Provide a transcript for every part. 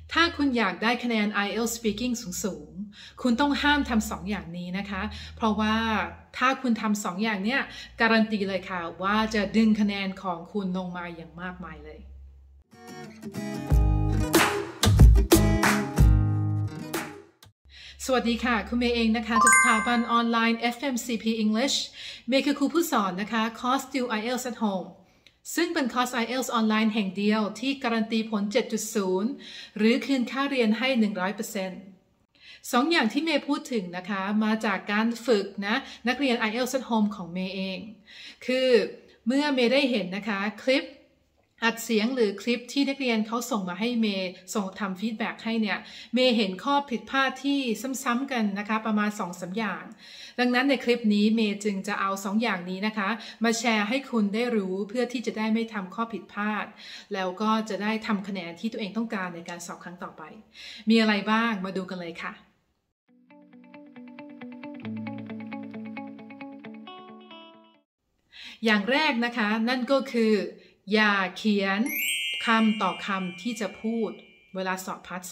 ถ้าคุณอยากได้คะแนน IELTS Speaking สูงๆคุณต้องห้ามทำสองอย่างนี้นะคะเพราะว่าถ้าคุณทำสองอย่างเนี้ยการันตีเลยค่ะว่าจะดึงคะแนนของคุณลงมาอย่างมากมายเลยสวัสดีค่ะคุณเมย์เองนะคะจากสถาบันออนไลน์ FMCP English เมย์คือครูผู้สอนนะคะคอร์ส Do IELTS at Home ซึ่งเป็นคอร์ส IELTS ออนไลน์แห่งเดียวที่การันตีผล 7.0 หรือคืนค่าเรียนให้ 100%สองอย่างที่เมย์พูดถึงนะคะมาจากการฝึกนะนักเรียน IELTS at Home ของเมย์เองคือเมื่อเมย์ได้เห็นนะคะคลิปอัดเสียงหรือคลิปที่นักเรียนเขาส่งมาให้เมย์ส่งทำฟีดแบ็กให้เนี่ยเมย์เห็นข้อผิดพลาดที่ซ้ำๆกันนะคะประมาณ 2-3 อย่างดังนั้นในคลิปนี้เมย์จึงจะเอา2อย่างนี้นะคะมาแชร์ให้คุณได้รู้เพื่อที่จะได้ไม่ทำข้อผิดพลาดแล้วก็จะได้ทำคะแนนที่ตัวเองต้องการในการสอบครั้งต่อไปมีอะไรบ้างมาดูกันเลยค่ะอย่างแรกนะคะนั่นก็คืออย่าเขียนคำต่อคำที่จะพูดเวลาสอบพาร์ท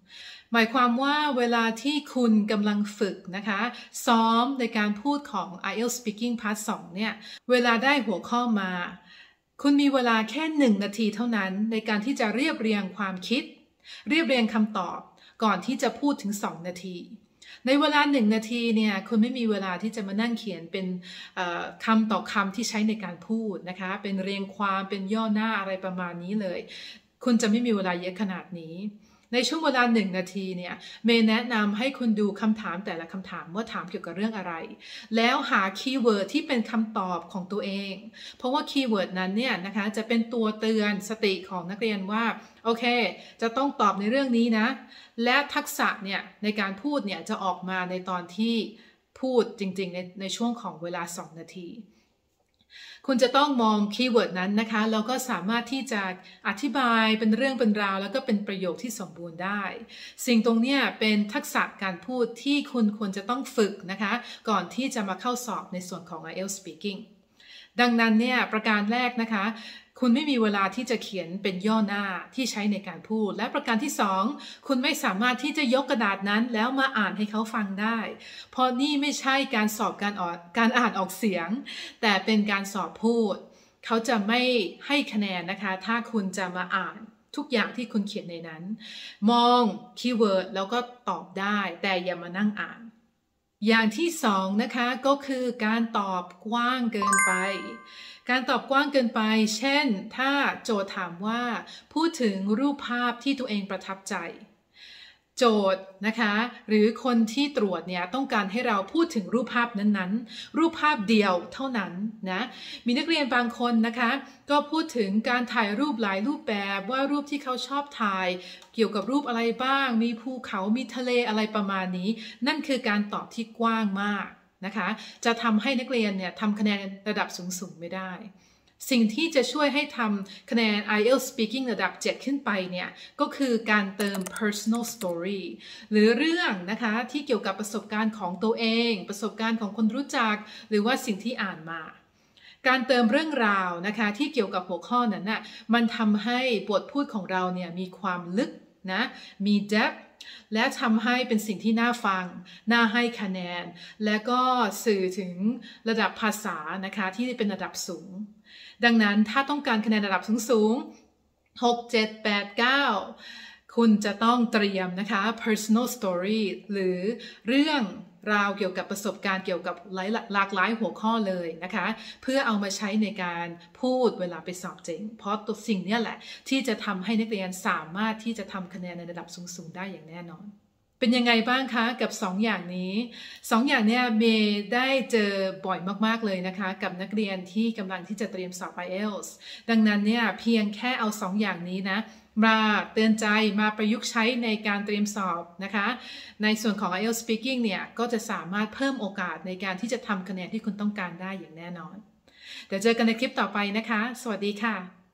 2หมายความว่าเวลาที่คุณกำลังฝึกนะคะซ้อมในการพูดของ IELTS Speaking Part 2เนี่ยเวลาได้หัวข้อมาคุณมีเวลาแค่1 นาทีเท่านั้นในการที่จะเรียบเรียงความคิดเรียบเรียงคำตอบก่อนที่จะพูดถึง2 นาทีในเวลา1 นาทีเนี่ยคุณไม่มีเวลาที่จะมานั่งเขียนเป็นคำต่อคำที่ใช้ในการพูดนะคะเป็นเรียงความเป็นย่อหน้าอะไรประมาณนี้เลยคุณจะไม่มีเวลาเยอะขนาดนี้ในช่วงเวลา1 นาทีเนี่ยเมย์แนะนำให้คุณดูคำถามแต่ละคำถามว่าถามเกี่ยวกับเรื่องอะไรแล้วหาคีย์เวิร์ดที่เป็นคำตอบของตัวเองเพราะว่าคีย์เวิร์ดนั้นเนี่ยนะคะจะเป็นตัวเตือนสติของนักเรียนว่าโอเคจะต้องตอบในเรื่องนี้นะและทักษะเนี่ยในการพูดเนี่ยจะออกมาในตอนที่พูดจริงๆในช่วงของเวลา2 นาทีคุณจะต้องมองคีย์เวิร์ดนั้นนะคะแล้วก็สามารถที่จะอธิบายเป็นเรื่องเป็นราวแล้วก็เป็นประโยคที่สมบูรณ์ได้สิ่งตรงนี้เป็นทักษะการพูดที่คุณควรจะต้องฝึกนะคะก่อนที่จะมาเข้าสอบในส่วนของ IELTS Speaking ดังนั้นเนี่ยประการแรกนะคะคุณไม่มีเวลาที่จะเขียนเป็นย่อหน้าที่ใช้ในการพูดและประการที่2คุณไม่สามารถที่จะยกกระดาษนั้นแล้วมาอ่านให้เขาฟังได้เพราะนี่ไม่ใช่การสอบการอ่านออกเสียงแต่เป็นการสอบพูดเขาจะไม่ให้คะแนนนะคะถ้าคุณจะมาอ่านทุกอย่างที่คุณเขียนในนั้นมองคีย์เวิร์ดแล้วก็ตอบได้แต่อย่ามานั่งอ่านอย่างที่2นะคะก็คือการตอบกว้างเกินไปการตอบกว้างเกินไปเช่นถ้าโจทย์ถามว่าพูดถึงรูปภาพที่ตัวเองประทับใจโจทย์นะคะหรือคนที่ตรวจเนี่ยต้องการให้เราพูดถึงรูปภาพนั้นๆรูปภาพเดียวเท่านั้นนะมีนักเรียนบางคนนะคะก็พูดถึงการถ่ายรูปหลายรูปแบบว่ารูปที่เขาชอบถ่ายเกี่ยวกับรูปอะไรบ้างมีภูเขามีทะเลอะไรประมาณนี้นั่นคือการตอบที่กว้างมากนะคะจะทำให้นักเรียนเนี่ยทำคะแนนระดับสูงๆไม่ได้สิ่งที่จะช่วยให้ทำคะแนน IELTS Speaking ระดับ 7 ขึ้นไปเนี่ยก็คือการเติม personal story หรือเรื่องนะคะที่เกี่ยวกับประสบการณ์ของตัวเองประสบการณ์ของคนรู้จักหรือว่าสิ่งที่อ่านมาการเติมเรื่องราวนะคะที่เกี่ยวกับหัวข้อนั้นน่ะมันทำให้บทพูดของเราเนี่ยมีความลึกนะมี depth และทำให้เป็นสิ่งที่น่าฟังน่าให้คะแนนและก็สื่อถึงระดับภาษานะคะที่เป็นระดับสูงดังนั้นถ้าต้องการคะแนนระดับสูงๆ6 7 8 9คุณจะต้องเตรียมนะคะ personal story หรือเรื่องราวเกี่ยวกับประสบการณ์เกี่ยวกับหลากหลายหัวข้อเลยนะคะเพื่อเอามาใช้ในการพูดเวลาไปสอบจริงเพราะตัวสิ่งนี้แหละที่จะทำให้นักเรียนสามารถที่จะทำคะแนนในระดับสูงๆได้อย่างแน่นอนเป็นยังไงบ้างคะกับ2 อย่างนี้2 อย่างเนี่ยเมย์ได้เจอบ่อยมากๆเลยนะคะกับนักเรียนที่กำลังที่จะเตรียมสอบ IELTS ดังนั้นเนี่ยเพียงแค่เอา2 อย่างนี้นะมาเตือนใจมาประยุกต์ใช้ในการเตรียมสอบนะคะในส่วนของ IELTS Speaking เนี่ยก็จะสามารถเพิ่มโอกาสในการที่จะทำคะแนนที่คุณต้องการได้อย่างแน่นอนเดี๋ยวเจอกันในคลิปต่อไปนะคะสวัสดีค่ะ